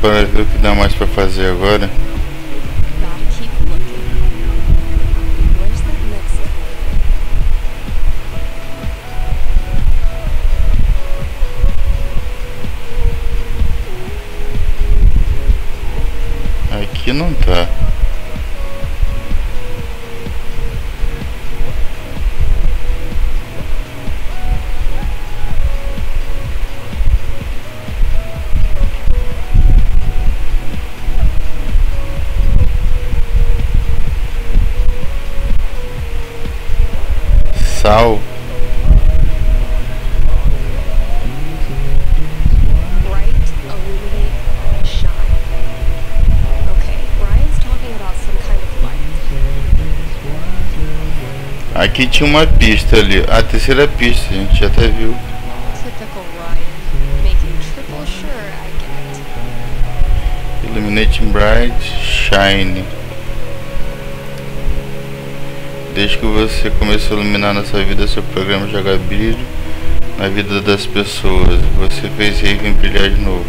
para ver o que dá mais pra fazer agora. Gotta keep looking. Where's that next Aqui não tá. Sal. bright, illuminate, shine. Okay, Ryan's talking about some kind of light. Aqui tinha uma pista ali. A terceira pista, a gente já até viu. Typical Ryan, making triple sure I get it. Illuminating bright, shine. Desde que você começou a iluminar na sua vida, seu programa joga brilho na vida das pessoas. Você fez Raven brilhar de novo.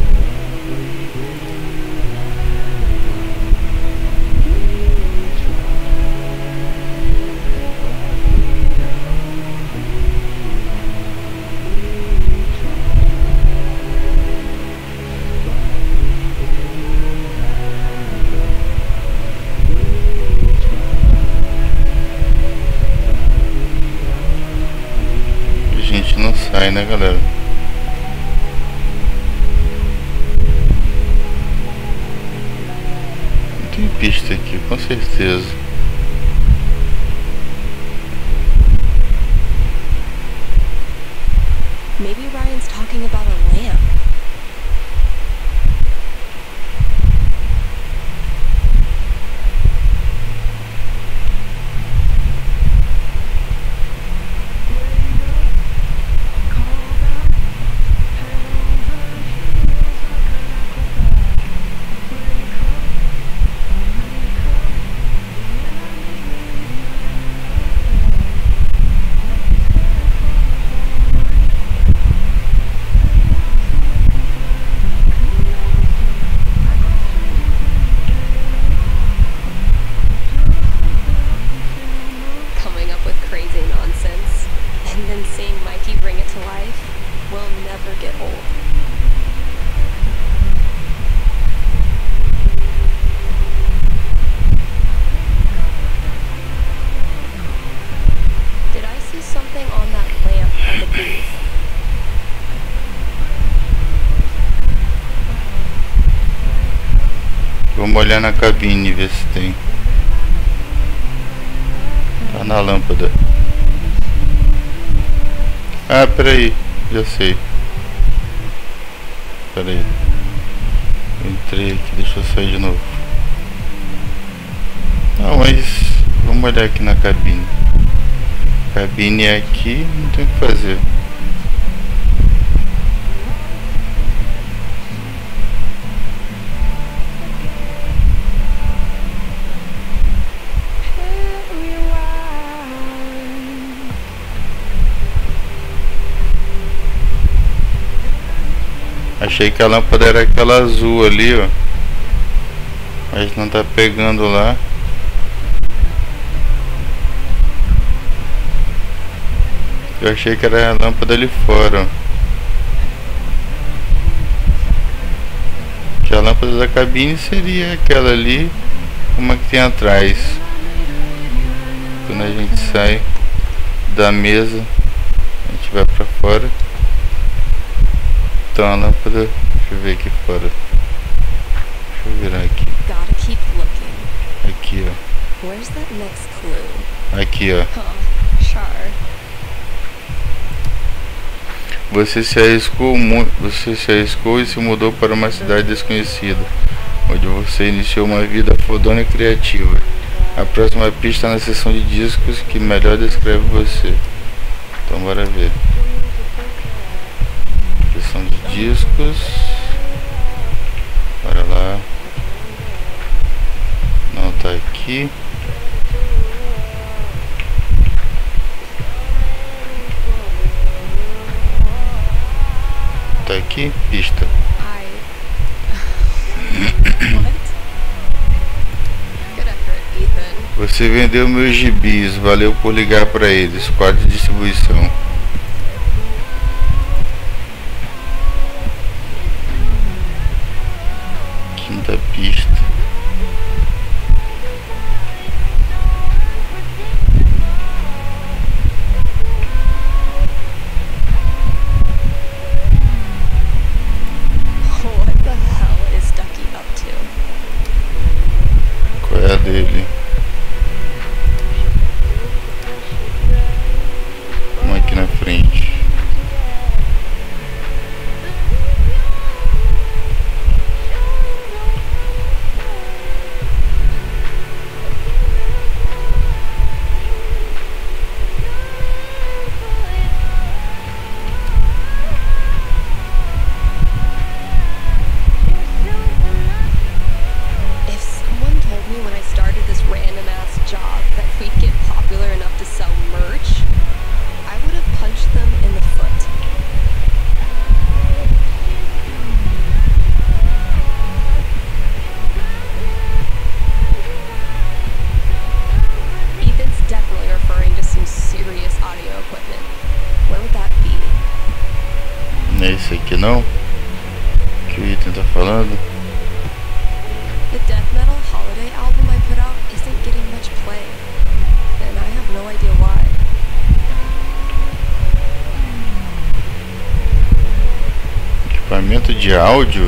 A gente não sai, né, galera? Tem pista aqui, com certeza. Maybe Ryan's talking about a lamp. Coming up with crazy nonsense, and then seeing Mikey bring it to life will never get old. Did I see something on that lamp by the booth? Vamos olhar na cabine e ver se tem. Tá na lâmpada. Ah, peraí. Já sei. Peraí. Entrei aqui, deixa eu sair de novo. Não, mas vamos olhar aqui na cabine. Cabine é aqui, não tem o que fazer. Achei que a lâmpada era aquela azul ali, ó. Mas não tá pegando lá. Eu achei que era a lâmpada ali fora, ó. Que a lâmpada da cabine seria aquela ali, uma que tem atrás. Quando a gente sai da mesa, a gente vai pra fora. Então a lâmpada, deixa eu ver aqui fora. Deixa eu virar aqui. Gotta keep looking. Aqui, ó. Where's that next clue? Aqui, ó. Sure. Você se arriscou e se mudou para uma cidade desconhecida, onde você iniciou uma vida fodona e criativa. A próxima pista na seção de discos que melhor descreve você. Então bora ver. Seção de discos. Bora lá. Não tá aqui. Tá aqui, pista. Você vendeu meus gibis, valeu por ligar para eles. Quadro de distribuição. Quinta pista. What the hell is Ducky up to? Qual é a dele? Vamos aqui na frente. If someone told me when I started this random ass job that we'd get popular enough to sell merch, I would have punched them in the foot. Ethan's definitely referring to some serious audio equipment. Where would that be? Não é esse aqui não? Que o Ethan tá falando? The death metal holiday album I put out isn't getting much play, and I have no idea why. Equipamento de áudio?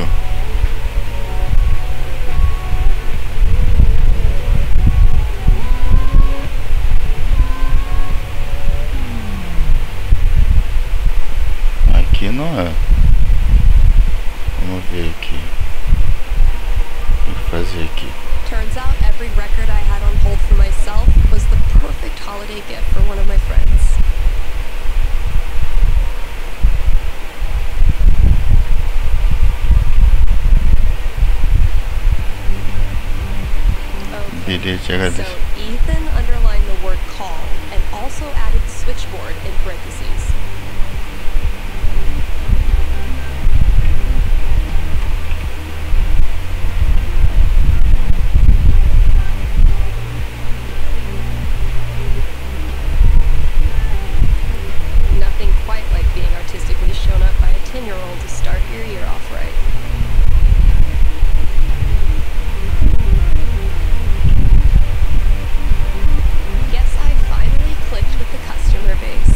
Aqui não é. Vamos ver aqui. O que fazer aqui? Turns out every record I had on hold for myself was the perfect holiday gift for one of my friends. Okay, Bilhete HD. so Ethan underlined the word call and also added switchboard in parentheses. Nothing quite like being artistically shown up by a 10-year-old to start your year off right. Guess I finally clicked with the customer base.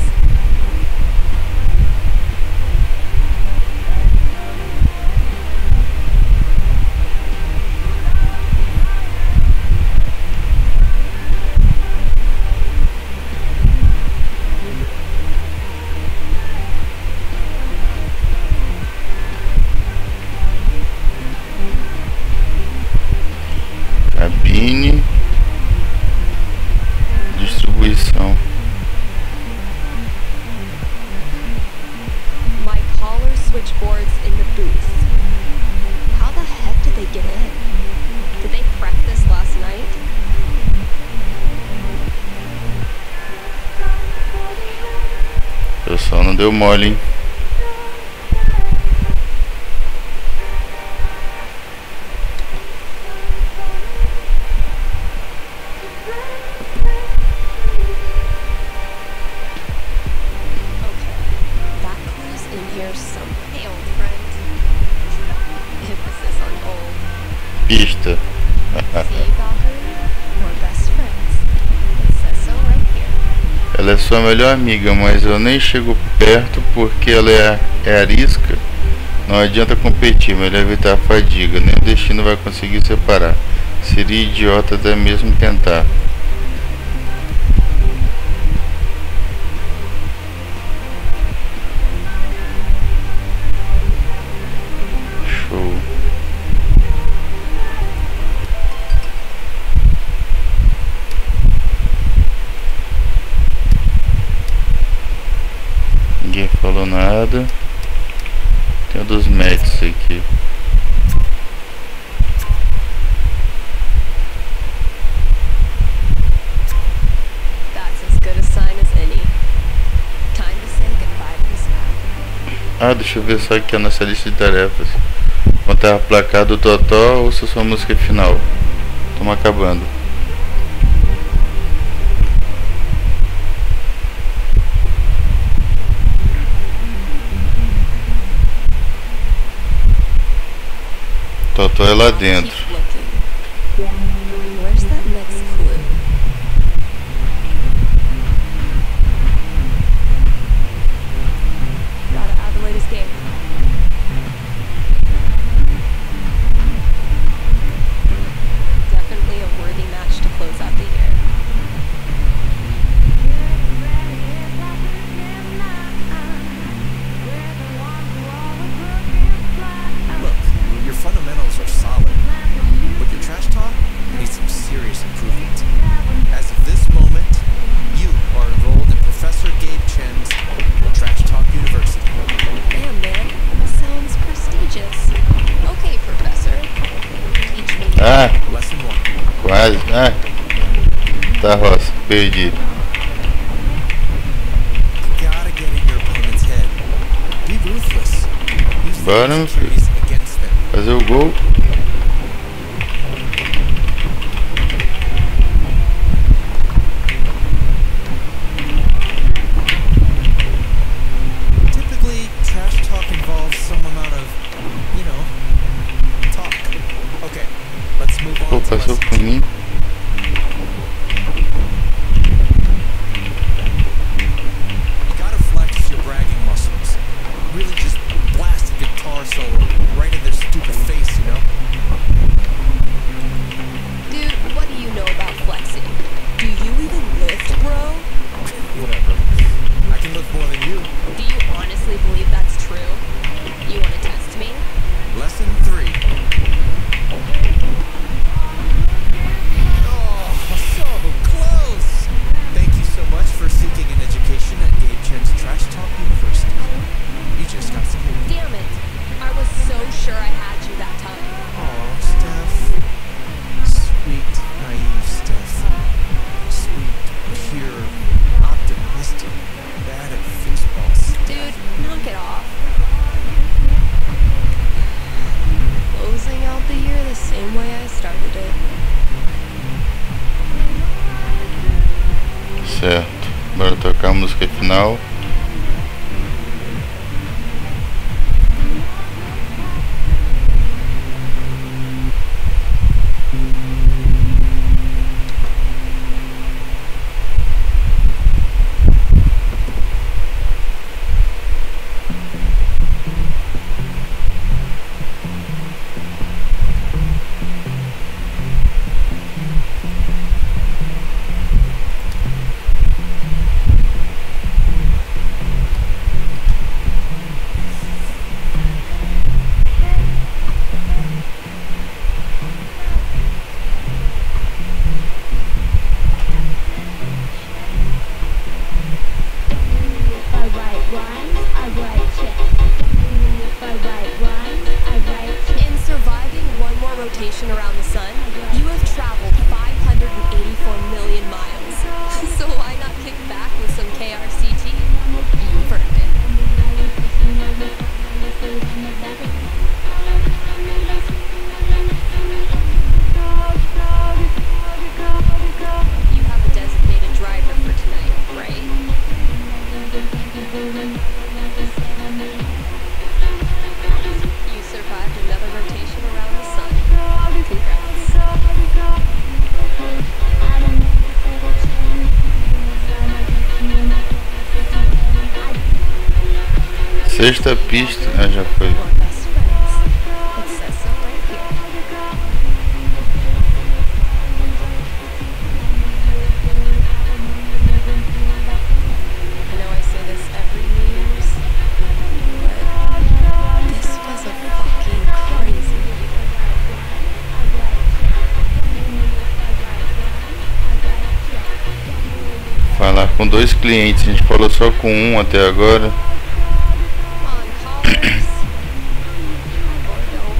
Cabine. Distribuição. My caller switchboards in the booth. How the heck did they get in? Did they prep this last night? O pessoal não deu mole, hein? Okay, that clues in here some hey old friend. Emphasis on old. Pista. See, Valkyrie? We're best friends. It says so right here. Ela é sua melhor amiga, mas eu nem chego perto porque ela é arisca. Não adianta competir, melhor evitar a fadiga. Nem o destino vai conseguir separar. Seria idiota até mesmo tentar. Show. Ninguém falou nada. Tem o dos médicos aqui. That's as good a sign as any. Time to say goodbye to this app. Ah, deixa eu ver só aqui a nossa lista de tarefas. Contar a placar do Totó ou se a sua música final. Estamos acabando. Só tô aí lá dentro. Where's that next clue? Gotta add the latest game. Definitely a worthy match to close out the year. Look, your fundamentals are solid, but your trash talk needs some serious improvement. As of this moment, you are enrolled in Professor Gabe Chen's Trash Talk University. Damn, man. Sounds prestigious. Okay, Professor. Teach me. Ah, Lesson 1. quase. Ah, tá, Roça, perdi. You gotta get in your opponent's head. Be ruthless. Use the Bora, meu filho. insecurities against them. Fazer o gol. Typically, trash talk involves some amount of, you know, talk. Okay, let's move Pô, on to passou lesson por 2. mim. You gotta flex your bragging muscles. Really just blast a guitar solo right in their stupid face, you know? Dude, what do you know about flexing? Do you even lift, bro? Whatever. I can lift more than you. Do you honestly believe that's true? You want to test me? Lesson 3. Oh, so close! Thank you so much for seeking an education at Gabe Chen's Trash Talk University. You just got schooled. Damn it. I was so sure I had you that time. Aw, Steph. Sweet, naive Steph. Sweet, pure, optimistic, bad at foosball Steph. Dude, knock it off. Closing out the year the same way I started it. Certo. Bora tocar a música final. In surviving one more rotation around the sun, you have traveled 584 million miles. So why not kick back with some KRCT? You've earned it. You have a designated driver for tonight, right? You survived another rotation around the sun. Congrats. Sexta pista. Ah, já foi. We're best friends. It says so right here. I know I say this every New Year's, but this was a fucking crazy year. Falar com 2 clientes. A gente falou só com um até agora. Come on, callers. Or don't.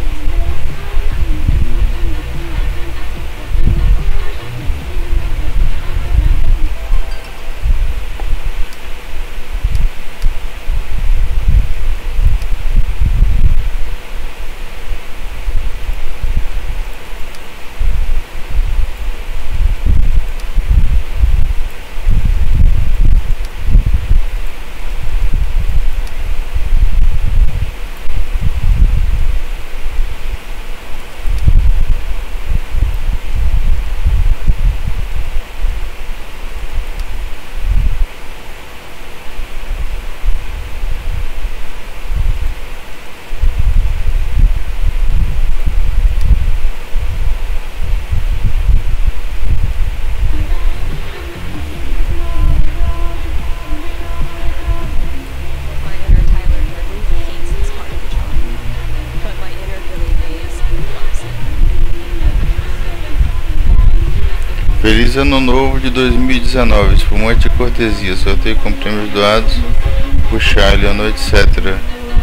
Feliz Ano Novo de 2019. Espumante de cortesia. Sorteio com prêmios doados por Charlie, à noite, etc.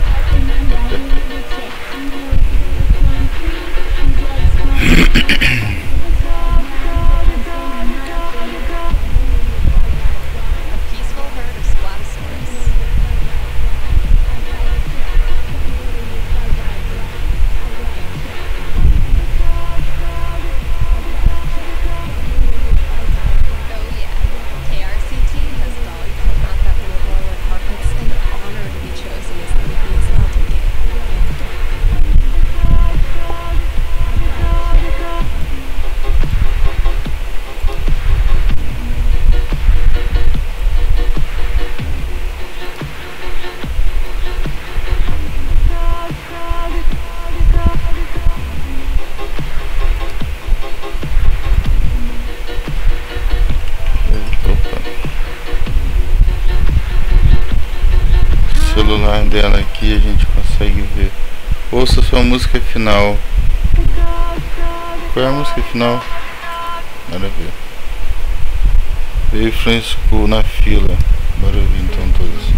Celular dela aqui a gente consegue ver. Ouça sua música final. Qual é a música final? Bora ver. Veio Friend School na fila. Bora ver então todos.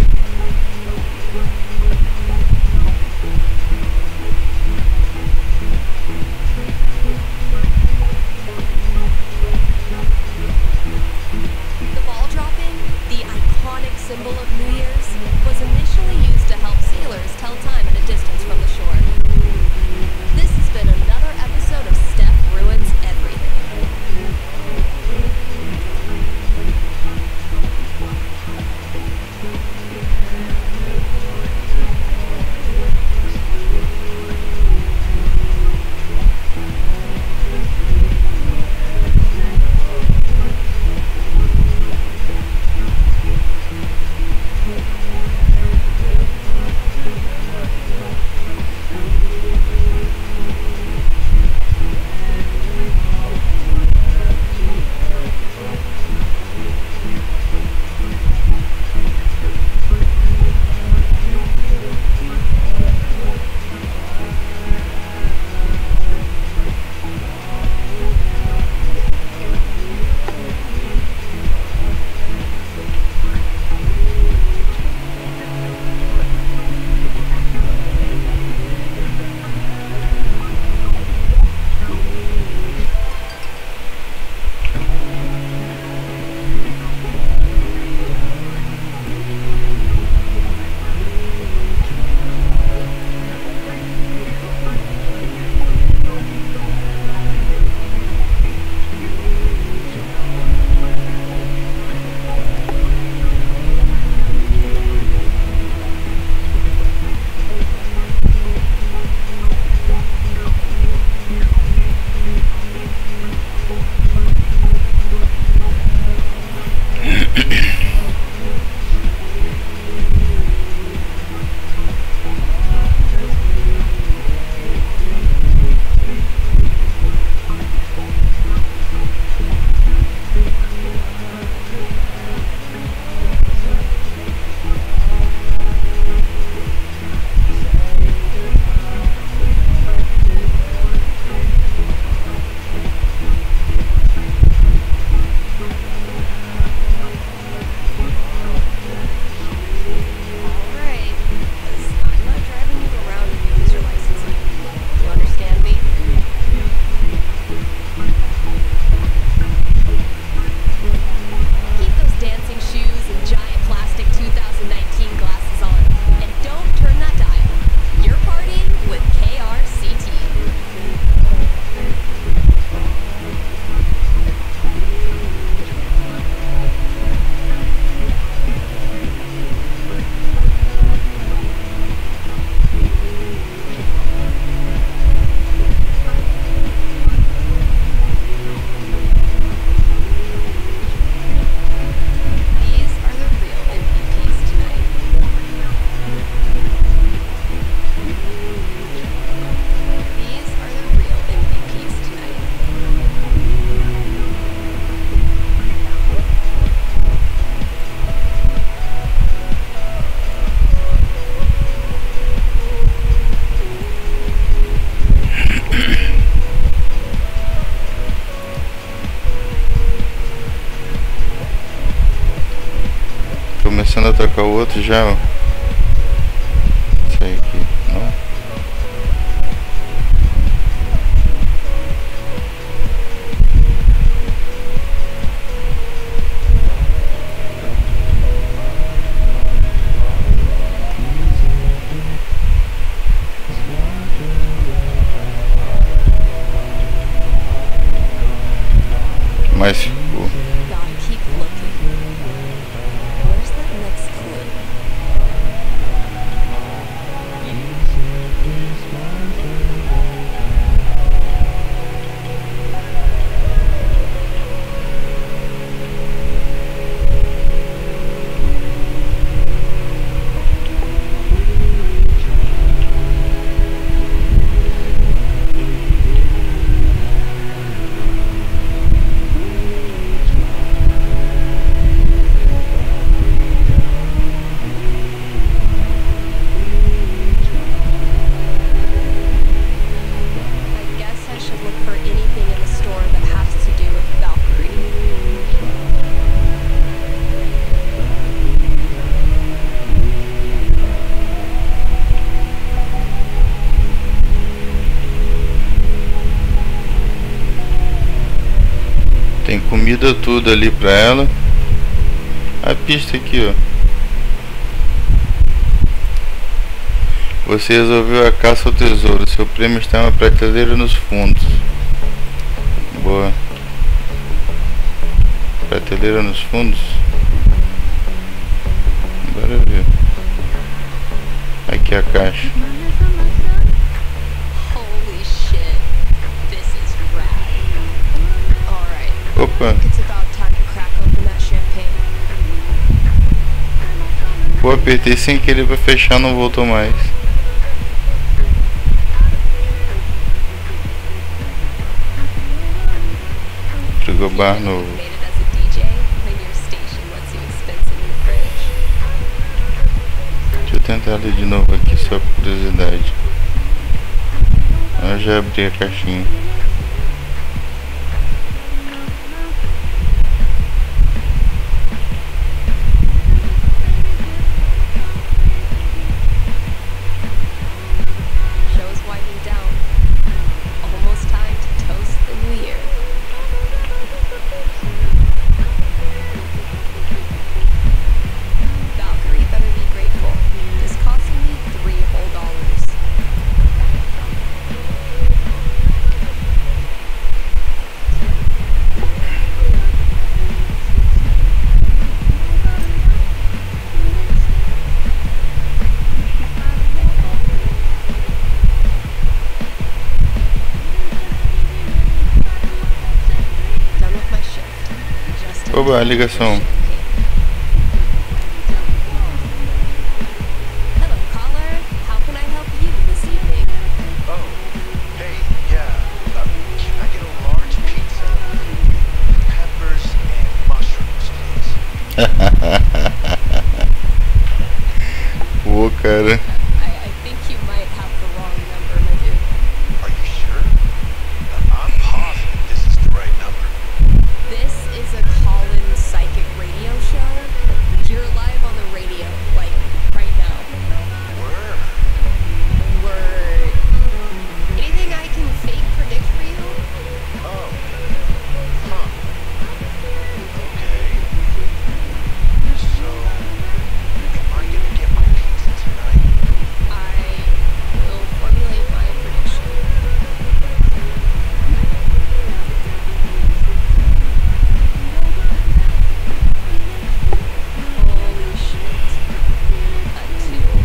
Symbol of New Year's was initially used to help sailors tell time at a distance from the shore. This has been another episode of Steph Ruins Everything. começando a tocar o outro já, ó. Isso aí aqui, não? Mas ficou. Gotta keep looking. Where's that next clue? I guess I should look for anything in the store that has to do with Valkyrie. Tem comida tudo ali pra ela. A pista aqui, ó. Você resolveu a caça ao tesouro. Seu prêmio está em uma prateleira nos fundos. Boa. Prateleira nos fundos. Bora ver. Aqui a caixa. Holy shit. This is rad. Alright. Opa. It's about time to crack open that champagne. Pô, apertei sem querer pra fechar, não voltou mais. Frigobar novo. Made it as a DJ when your station lets you expense in your fridge. Deixa eu tentar ler de novo aqui, só por curiosidade. Eu já abri a caixinha. Show's winding down. Almost time to toast the new year. Valkyrie better be grateful. This cost me $3 whole. Done with my shift. Just in Oba, time for ligação. champagne. Hello, caller. How can I help you this evening? Oh, hey, yeah. Can I get a large pizza with peppers and mushrooms, please? Pô, cara. I think you might have the wrong number, my dude. Are you sure? I'm positive this is the right number. This is a call-in psychic radio show. You're live on the radio, like, right now. Word. Word. Anything I can fake predict for you? Oh. Huh. Okay. So, am I gonna get my pizza tonight? I will formulate my prediction. Holy shit. A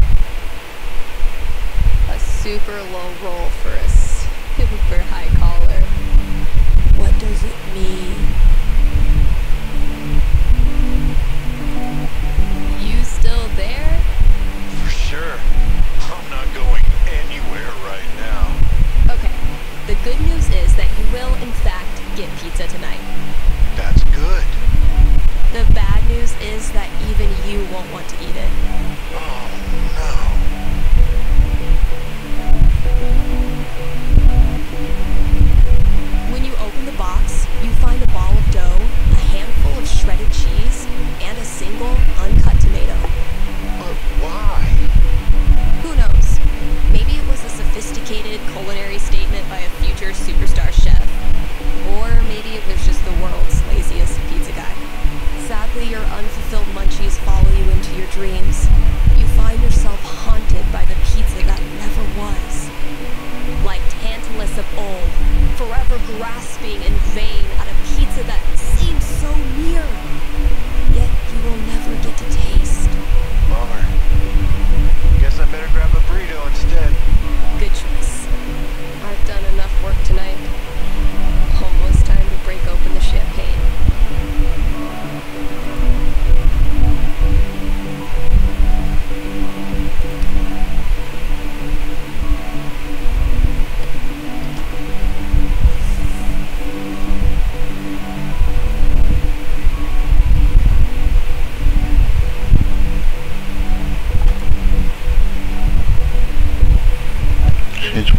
2. A super low roll for a super high caller. What does it mean? You still there? For sure. I'm not going anywhere right now. Okay. The good news is that you will, in fact, get pizza tonight. That's good. The bad news is that even you won't want to eat it. Oh, no. When you open the box, you find a ball of dough, a handful of shredded cheese, and a single uncut tomato.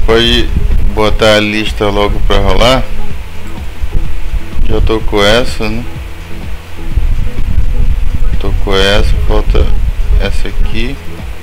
pode botar a lista logo pra rolar. Já tô com essa, né? Tô com essa, falta essa aqui.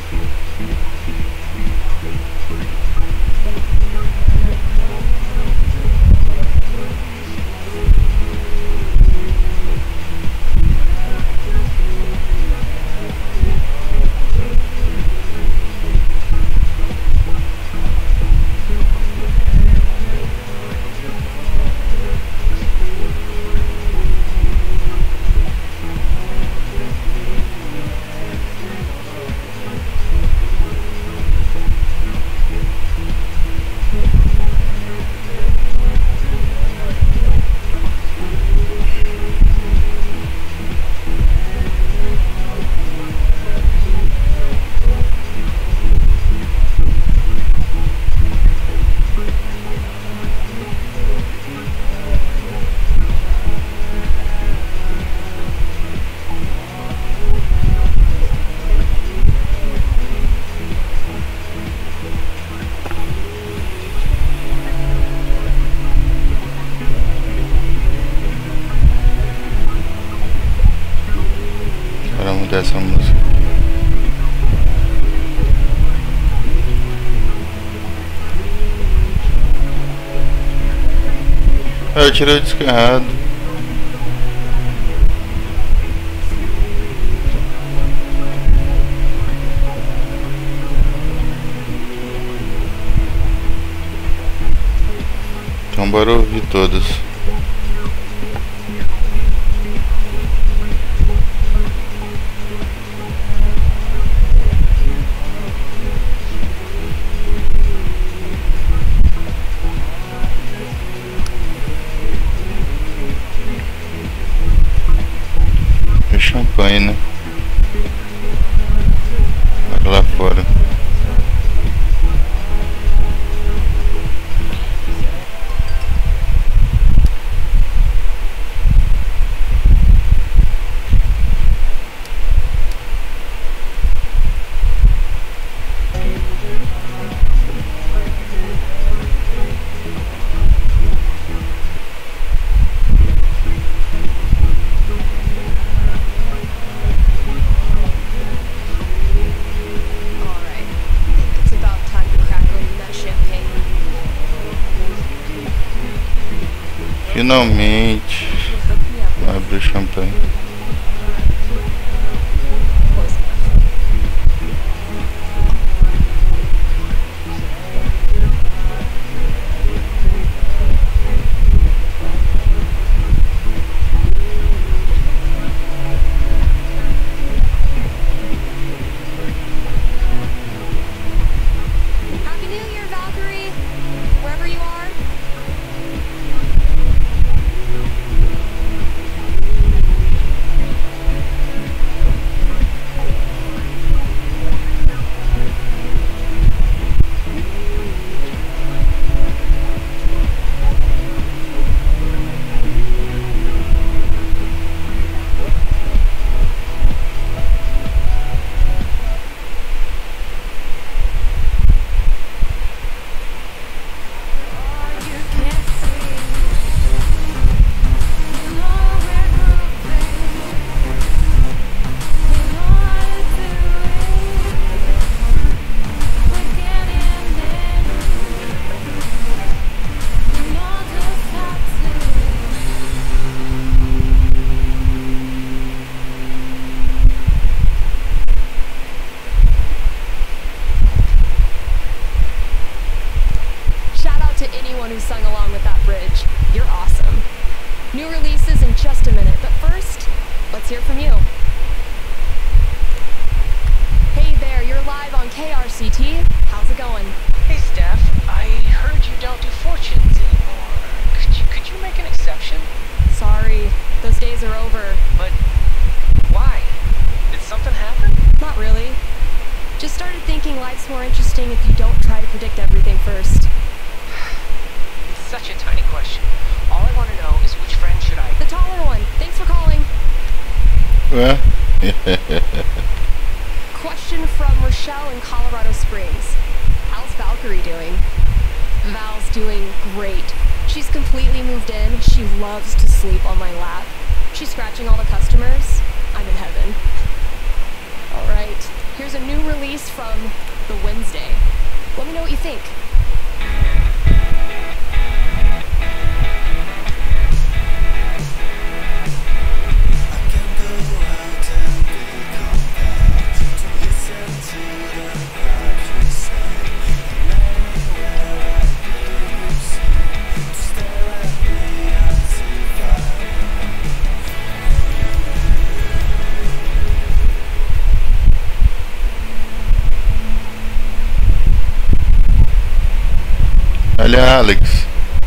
Essa música. Eu tirei o disco errado. Então bora ouvir todas. Champanhe, né? Lá fora. Finalmente abre o champanhe. Happy New Year, Valkyrie! Wherever you are. Who sung along with that bridge. You're awesome. New releases in just a minute, but first, let's hear from you. Hey there, you're live on KRCT. How's it going? Hey Steph, I heard you don't do fortunes anymore. Could you make an exception? Sorry, those days are over. But why? Did something happen? Not really. Just started thinking life's more interesting if you don't try to predict everything first. Such a tiny question. All I want to know is which friend should I... The taller one. Thanks for calling. Well. Question from Rochelle in Colorado Springs. How's Valkyrie doing? Val's doing great. She's completely moved in. She loves to sleep on my lap. She's scratching all the customers. I'm in heaven. Alright, here's a new release from The Wednesday. Let me know what you think. Olha, Alex.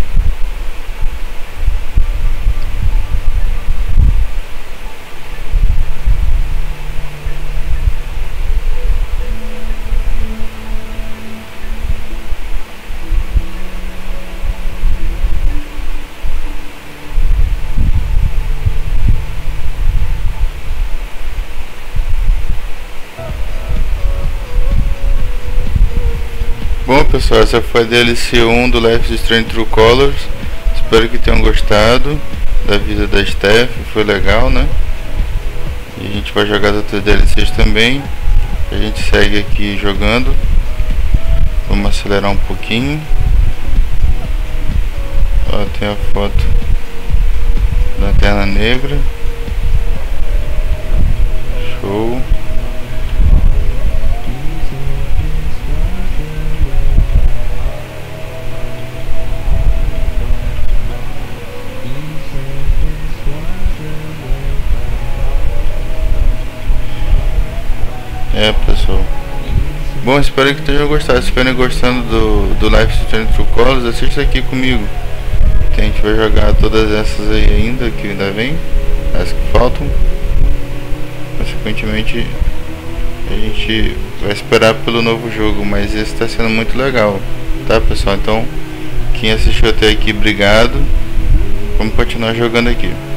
Bom, pessoal, essa foi a DLC 1 do Life is Strange True Colors. Espero que tenham gostado da vida da Steph, foi legal, né? E a gente vai jogar as outras DLCs também. A gente segue aqui jogando. Vamos acelerar um pouquinho. Ó, tem a foto da Lanterna Negra. Show. Pessoal, bom, espero que tenham gostado. Se estiverem gostando do Life is Strange True Colors, assista aqui comigo, que a gente vai jogar todas essas aí ainda, que ainda vem, as que faltam. Consequentemente, a gente vai esperar pelo novo jogo, mas esse está sendo muito legal, tá, pessoal? Então, quem assistiu até aqui, obrigado. Vamos continuar jogando aqui.